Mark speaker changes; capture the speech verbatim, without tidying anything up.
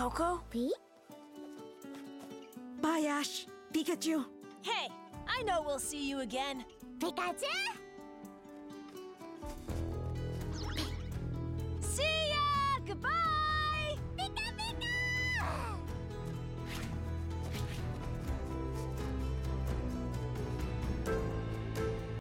Speaker 1: Koko?
Speaker 2: P?
Speaker 3: Bye, Ash. Pikachu.
Speaker 1: Hey, I know we'll see you again.
Speaker 2: Pikachu?